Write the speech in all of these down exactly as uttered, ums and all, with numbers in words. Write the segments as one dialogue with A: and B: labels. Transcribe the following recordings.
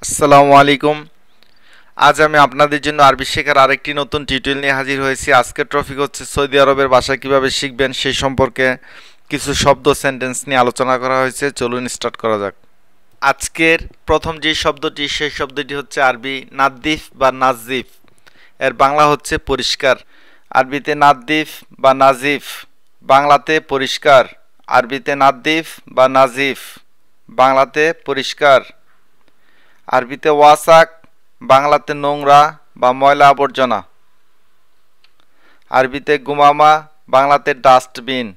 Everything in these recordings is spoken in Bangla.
A: আসসালামু আলাইকুম। আজ আমি আপনাদের জন্য আরবি শেখার আরেকটি নতুন টিউটোরিয়াল নিয়ে হাজির হয়েছি। আজকের টপিক হচ্ছে সৌদি আরবের ভাষা কিভাবে শিখবেন সেই সম্পর্কে কিছু শব্দ সেন্টেন্স নিয়ে আলোচনা করা হয়েছে। চলুন স্টার্ট করা যাক। আজকের প্রথম যে শব্দটি সেই শব্দটি হচ্ছে আরবি নাদ্দিফ বা নাজিফ। এর বাংলা হচ্ছে পরিষ্কার। আরবিতে নাদ্দিফ বা নাজিফ, বাংলাতে পরিষ্কার। আরবিতে নাদ্দিফ বা নাজিফ, বাংলাতে পরিষ্কার। আরবিতে ওয়াসাক, বাংলাতে নোংরা বা ময়লা আবর্জনা। আরবিতে গুমামা, বাংলাতে ডাস্টবিন।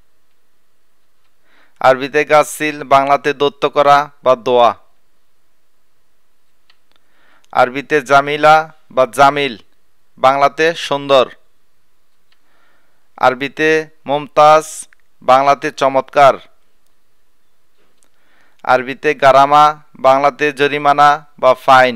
A: আরবিতে গাসিল, বাংলাতে দত্ত করা বা দোয়া। আরবিতে জামিলা বা জামিল, বাংলাতে সুন্দর। আরবিতে মুমতাজ, বাংলাতে চমৎকার। আরবিতে গারামা, বাংলাতে জরিমানা বা ফাইন।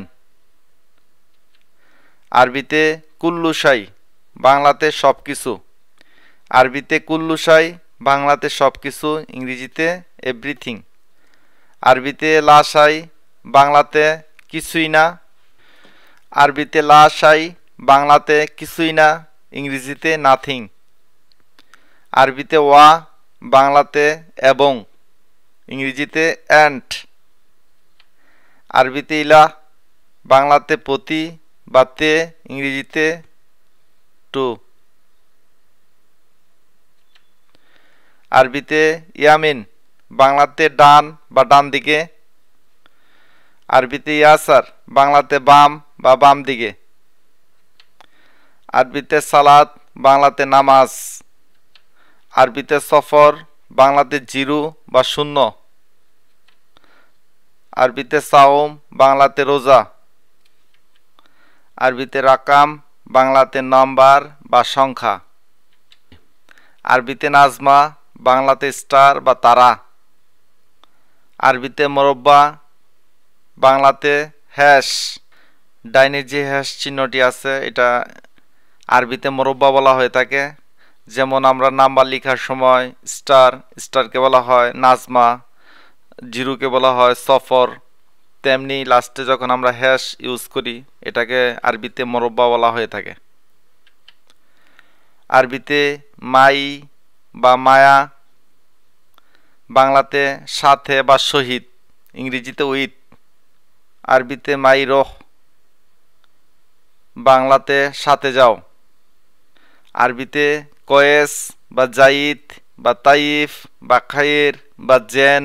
A: আরবিতে কুল্লুশাই, বাংলাতে সব কিছু। আরবিতে কুল্লুশাই, বাংলাতে সব কিছু, ইংরেজিতে এভরিথিং। আরবিতে লাশাই, বাংলাতে কিছুই না। আরবিতে লাশাই, বাংলাতে কিছুই না, ইংরেজিতে নাথিং। আরবিতে ওয়া, বাংলাতে এবং, ইংরেজিতে অ্যান্ড। আরবিতে ইলা, বাংলাতে প্রতি বা তে, ইংরেজিতে টু। আরবিতে ইয়ামিন, বাংলাতে ডান বা ডান দিকে। আরবিতে ইয়াসার, বাংলাতে বাম বা বাম দিকে। আরবিতে সালাত, বাংলাতে নামাজ। আরবিতে সফর, বাংলাতে জিরু বা শূন্য। আরবিতে সাওম, বাংলাতে রোজা। আরবিতে রাকাম, বাংলাতে নাম্বার বা সংখ্যা। আরবিতে নাজমা, বাংলাতে স্টার বা তারা। আরবিতে মোরব্বা, বাংলাতে হ্যাশ। ডাইনে যে হ্যাশ চিহ্নটি আছে এটা আরবিতে মোরব্বা বলা হয়ে থাকে। যেমন আমরা নাম্বার লেখার সময় স্টার, স্টারকে বলা হয় নাজমা, জিরোকে বলা হয় সফর। তেমনি লাস্টে যখন আমরা হ্যাশ ইউজ করি এটাকে আরবিতে মোরব্বা বলা হয়ে থাকে। আরবিতে মাই বা মায়া, বাংলাতে সাথে বা শহীদ, ইংরেজিতে উইথ। আরবিতে মাই রোহ, বাংলাতে সাথে যাও। আরবিতে কয়েস বা জাইদ বা তাইফ বা খায়ের বা জেন,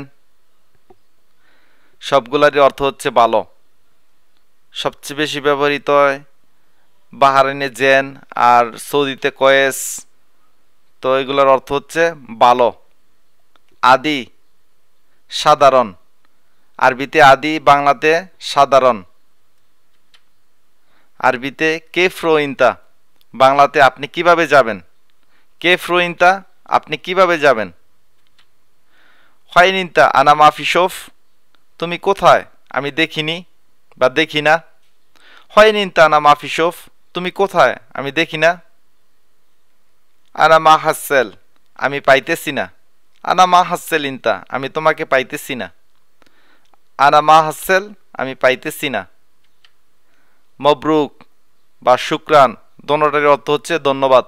A: সবগুলারই অর্থ হচ্ছে ভালো। সবচেয়ে বেশি ব্যবহৃত হয় বাহারাইনে জেন আর সৌদিতে কয়েস, তো এগুলোর অর্থ হচ্ছে ভালো। আদি, সাধারণ। আরবিতে আদি, বাংলাতে সাধারণ। আরবিতে কেফরোইন্তা, বাংলাতে আপনি কিভাবে যাবেন। কেফরোইন্তা, আপনি কিভাবে যাবেন। হয়নিন্তা আনা মাফিসোফ, তুমি কোথায়, আমি দেখিনি বা দেখি না। হয়নিন্তা আনা মাফিসোফ, তুমি কোথায়, আমি দেখি না। আনা মা হাসেল, আমি পাইতেছি না। আনা মা হাসেল ইন্তা, আমি তোমাকে পাইতেছি না। আনা মা হাসেল, আমি পাইতেছি না। মবরুক বা শুক্রান, দোনোটার অর্থ হচ্ছে ধন্যবাদ।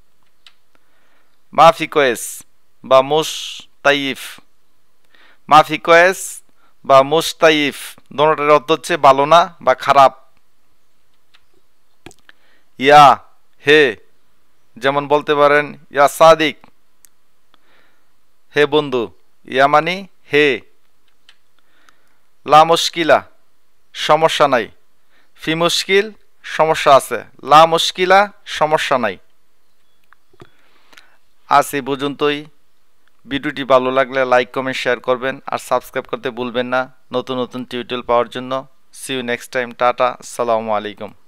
A: মাফি কয়েস বা মুস্তাইফ, মাফি কয়েস বা মুস্তাইফ, দোনোটার অর্থ হচ্ছে ভালো না বা খারাপ। ইয়া, হে, যেমন বলতে পারেন ইয়া সাদিক, হে বন্ধু। ইয়া মানি হে। লা মুশকিলা, সমস্যা নাই। ফি মুশকিল, সমস্যা আছে। লা মুশকিলা, সমস্যা নাই। আজ এই পর্যন্তই। ভিডিওটি ভালো লাগলে লাইক কমেন্ট শেয়ার করবেন আর সাবস্ক্রাইব করতে ভুলবেন না নতুন নতুন টিউটোরিয়াল পাওয়ার জন্য। See you next time. Tata, আসসালামু আলাইকুম।